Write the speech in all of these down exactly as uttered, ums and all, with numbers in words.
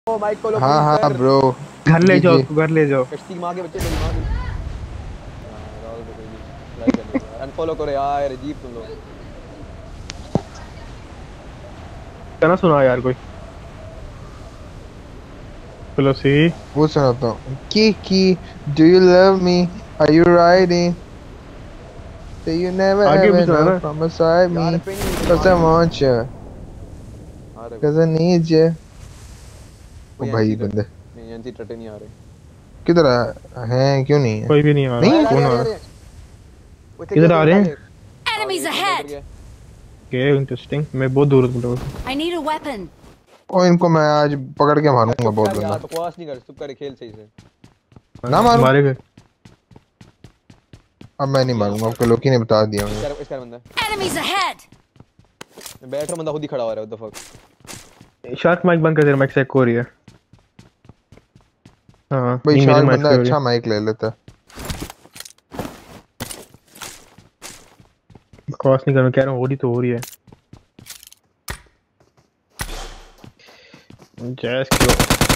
ओ mic खोलो हाँ please हाँ सर। ब्रो। घर ले जी जाओ जी। उसको, घर ले जाओ। कश्ती की माँ के बच्चे तेरी माँ की। हाँ राहुल तो कोई नहीं ट्राई कर लेंगे यार। अनफॉलो करो यार अजीब तुम लोग। क्या सुना यार कोई। चलो सी। वो सुनाता हूँ। Kiki, do you love me? Are you riding? Say you never आगे भी ever सुना know ना। from beside me. यार पिंग नहीं तेरी Cause माँ I की पिंग। want you. आ रहा है कोई। Cause I need you. ओ कोई भाई एनसी टट बंदे नहीं एनसी टटे नहीं आ रहे। किधर आ- हैं? क्यों नहीं है? कोई भी नहीं आ आ रहा, नहीं रहे है? आ रहे कौन आ आ रहे आ रहा। रहे। वो थे क्या किधर आ कोई रहे बता हैं? दे। आगे Enemies एक बंदा इधर ahead! गया। ओके इंटरेस्टिंग, मैं बहुत दूर हूँ तुम। I need a weapon. ओ इनको मैं आज पकड़ के यार मारूंगा चुप बहुत कर यार गंदा। बकवास नहीं कर चुप कर खेल सही से। ना मारूं? मारे गए। अब मैं नहीं यहाँ मारूंगा, पर आपके लोग ने बता दिया इस मुझे। कर इस कर बंदा Enemies ahead! बैठ रहा बंदा खुद ही खड़ा हो रहा है what the fuck. Shark mic बंद कर दे, माइक चेक हो रही है। हाँ भाई नहीं, मेरे शार्क माइक बंदा से हो रही है। अच्छा माइक ले लेता है। बकवास नहीं कर, मैं कह रहा हूँ हो रही तो हो रही है। जैस क्यों।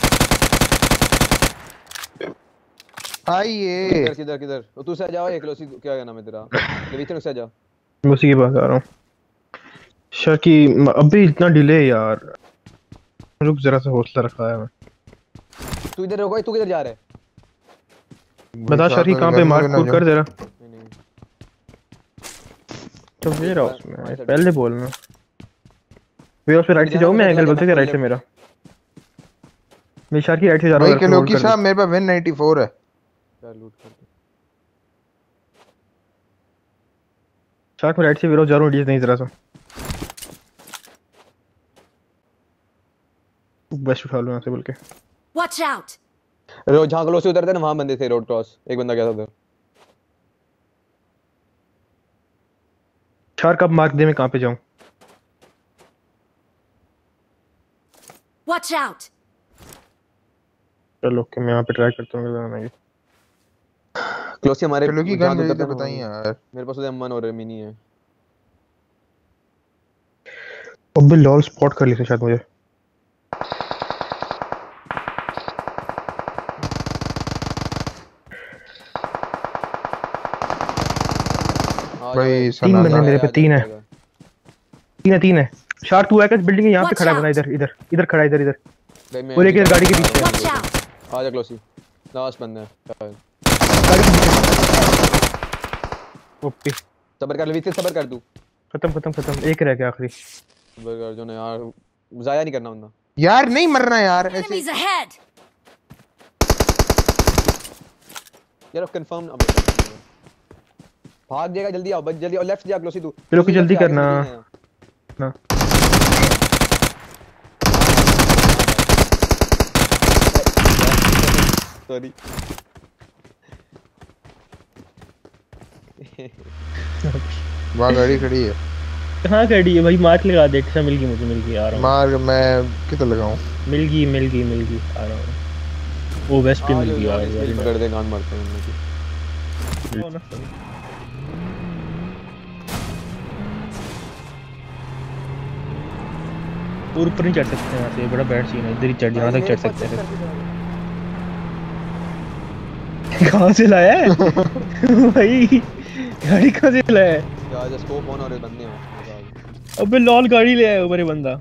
आइए। किधर किधर किधर तो तू से जाओ एक लोसी क्या नाम है तेरा। लेविथन से जा। मैं उसी के पास आ रहा हूँ। शाकी अभी इतना डिले यार। रुक जरा सा, हौसला रखा है मैं। तू इधर रुको तू किधर जा रहा है। भाई बता साथ शाकी वाले कहाँ घर पे, में तो मार्क ना कूद जाओ। कर जरा। नहीं नहीं तो वेयर एक हाउस बार में माय साइड पहले बोलना। वेयर हाउस पे लेफ्ट राइट से जाना जाऊँ, फिर मैं साइड एंगल लेफ्ट बोलते कि राइट से लेफ्ट। मेरा। मैं शाकी की राइट से जा रहा हूँ, भाई राइट के पे होल्ड लोकी कर दे। साहब मेरे पास वन नाइनटी फोर है। शार्क में राइट से वेयर हाउस जा रहा हूँ, डीज नहीं जरा सा। बेस्ट उठा लो यहाँ से बोल के। Watch out! रोड जहाँ क्लोज से उतरते ना वहां बंदे थे रोड क्रॉस एक बंदा गया था उधर। शार्क अब मार्क दे, मैं कहाँ पे जाऊँ। Watch out! चलो ओके, मैं यहाँ पे ट्राई करता हूँ जाने की। क्लोज से हमारे के लोकी गन जहाँ मिली उतरते तो हैं ना बताइए वहीं। यार। मेरे पास उधर मन हो रहा है मिनी है। अबे लॉल स्पॉट कर ली थी शायद मुझे। आ जाओ भाई एक तीन आ बंदे जा सनाना। मेरे पे, आ जा तीन है। आ जा। तीन है, तीन है। शार्क तू है क्या बिल्डिंग के यहाँ पे Watch खड़ा है बंदा, out! इधर इधर इधर खड़ा है, इधर इधर। भाई मैं और एक एनसी इधर टट गाड़ी के आ रहा पीछे है। हूँ Watch out! आ जा क्लोज लास्ट बंदा है। गाड़ी के पीछे। ओके। सबर कर लेविथन सबर कर तू। खत्म खत्म खत्म, एक रह गया आखिरी। सबर कर जो ना यार जाया नहीं करना बंदा। यार नहीं मरना यार ऐसे। Enemies ahead! यार कंफर्म अब भाग जाएगा जल्दी आओ बस जल्दी और लेफ्ट जा क्लोसी तू चलो कि क्लोसी लेफ्ट जल्दी से आगे से करना निकलना है यहाँ। ना। सॉरी वहाँ गाड़ी खड़ी है। कहाँ खड़ी है भाई, मार्क लगा दे। अच्छा मिल गई मुझे, मिल गई, आ रहा हूँ। मार मैं किधर लगाऊं? मिल गई मिल गई मिल गई, आ रहा हूँ। वो वेस्ट पे आ मिल जाओ गई यार यार, इसमें वेरी ही पकड़ दे गान मारते हैं हम लोग। नाइस। और ऊपर नहीं चढ़ सकते यहाँ से, बड़ा बैड सीन है। इधर ही चढ़, यहाँ तक चढ़ सकते हैं। कहाँ से लाया है भाई, गाड़ी कहाँ से लाया है। यार स्कोप ऑन और बंदे हैं मजा आ गया। अबे लॉल गाड़ी ले आया ऊपर ये बंदा,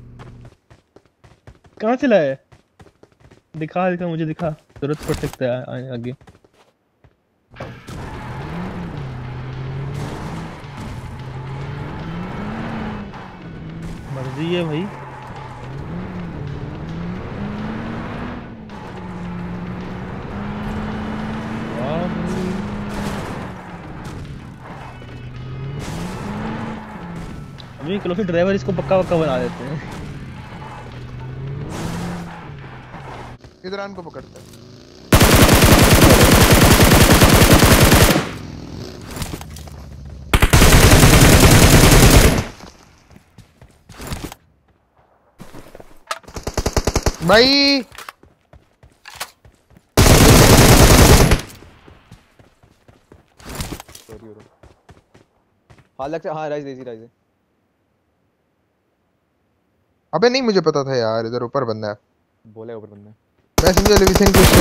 कहाँ से लाया है। दिखा दिखा मुझे दिखा, जरूरत पड़ सकता है आगे आगे। मर्जी है भाई। अभी क्लोज ड्राइवर इसको पक्का पक्का बना देते हैं। इधर आन को पकड़ता है। भाई सॉरी ब्रो हां लग से हां राइज इजी राइज है। अबे नहीं मुझे पता था यार इधर ऊपर बंदा है। बोले ऊपर बंदा। मैं समझा लिविंग कुछ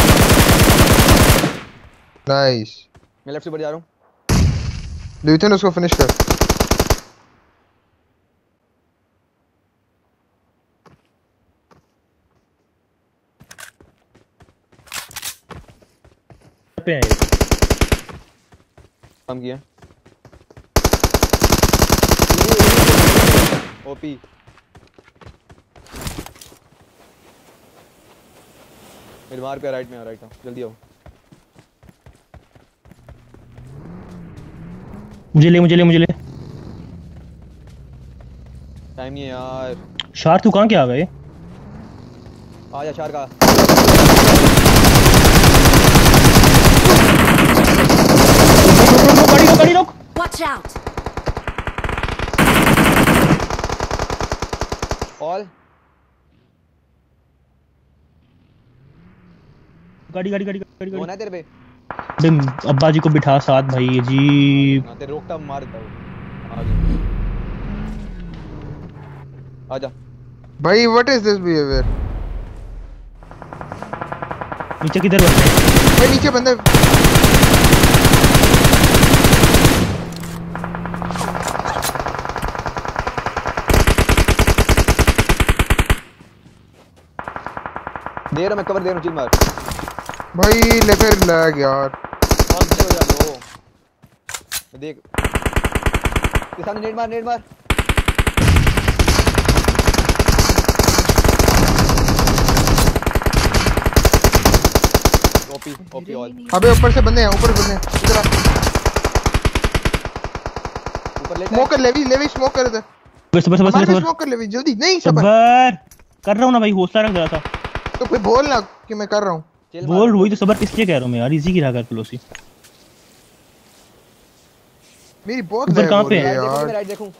नाइस। मैं लेफ्ट से ऊपर जा रहा हूँ। लिविंग उसको फिनिश कर। पे है काम किया ओपी। मेरे मार पे राइट में आ राइट में जल्दी आओ। मुझे ले मुझे ले मुझे ले। टाइम नहीं है यार। शार तू कहाँ क्या आ गए? आजा शार का। गाड़ी रोक गाड़ी रोक। Watch out! ऑल गाड़ी गाड़ी गाड़ी गाड़ी कौन गाड़ी। है तेरे पे? अबे अब्बा जी को बिठा साथ भाई जी। ना तेरे रोकता मार देता हूँ। आ गया। आजा। भाई व्हाट इज दिस बिहेवियर? नीचे किधर बंदे हैं? भाई नीचे बंदे। दे रहा मैं कवर दे रहा हूँ चिल मार। भाई लेकर लैग यार। और पीछे हो जा ब्रो। देख तेरे सामने नेट मार नेट मार। OP OP all. अबे ऊपर से बंदे हैं ऊपर बंदे हैं इधर आ। ऊपर लेटा स्मोक कर लेवी लेवी स्मोक कर इधर। बस बस बस हमारे पे बस स्मोक कर लेवी जल्दी। नहीं सबर सबर कर रहा हूँ ना भाई हौसला रख जरा सा। तो फिर बोल ना कि मैं कर रहा हूँ। चिल बोल वही तो सबर इसलिए कह रहा हूँ मैं यार इजी की रहा कर क्लोसी। मेरी बहुत ऊपर लैग कहाँ हो पे रही है? है देखूं मैं यार। राइट देखूं।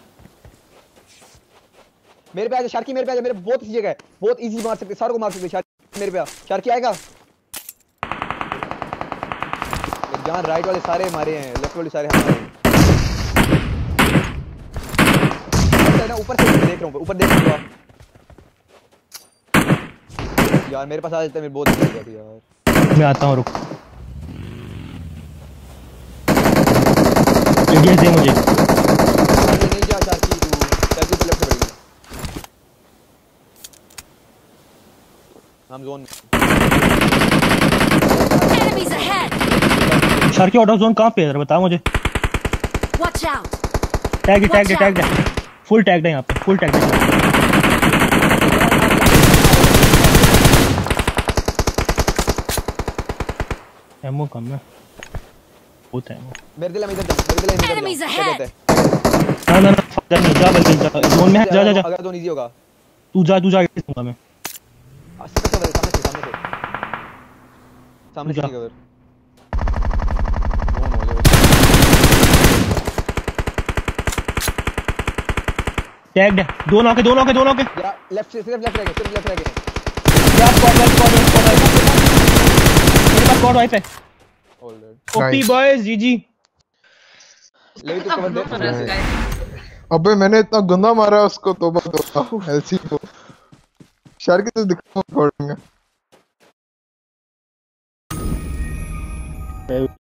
मेरे पे आजा शार्की मेरे पे आजा। मेरे बहुत इजी जगह है बहुत इजी मार सकते सारों को मार सकते। शार्की मेरे पे आ। शार्की आएगा। जहाँ राइट वाले सारे मारे हैं लेफ्ट वाले सारे हमारे हैं। ना ऊपर से देख रहा हूँ ऊपर देख रहा हूँ यार। मेरे पास आ जाता है मेरे बहुत इजी जाती यार। मैं आता हूँ रुक। इंडिया दे मुझे। नहीं जा शार्की तू शार्की तो लेफ्ट से बढ़ेगी। हम जोन Enemies ahead! शार की आउट ऑफ जोन कहाँ पे है जरा बता मुझे। Watch out! टैग है टैग है टैग है फुल टैग है यहाँ पे फुल टैग है। एमओ कम है बहुत है एमओ। मेरे दिल में इधर जा मेरे दिल में इधर Enemies जा। क्या ahead! कहते हैं? ना ना ना इधर नहीं जा बल्कि जा जोन में है, जा जा जा अगर जोन इजी होगा तू जा तू जा आगे दूंगा मैं। सामने से सामने से सामने से जा। कवर जोन हो जाए। टैग्ड है दो नॉक है दो नॉक है दो नॉक है। या लेफ्ट से सिर्फ लेफ्ट रह गए सिर्फ लेफ्ट रह गए। क्या squad wipe squad wipe squad wipe मेरे पास स्क्वाड वाइप है। Alright OP boys GG. Levi तो कवर दे। अबे मैंने इतना गंदा मारा उसको तोबा तोबा एलसी को। शार की तो दिखा रिकॉर्डिंग है।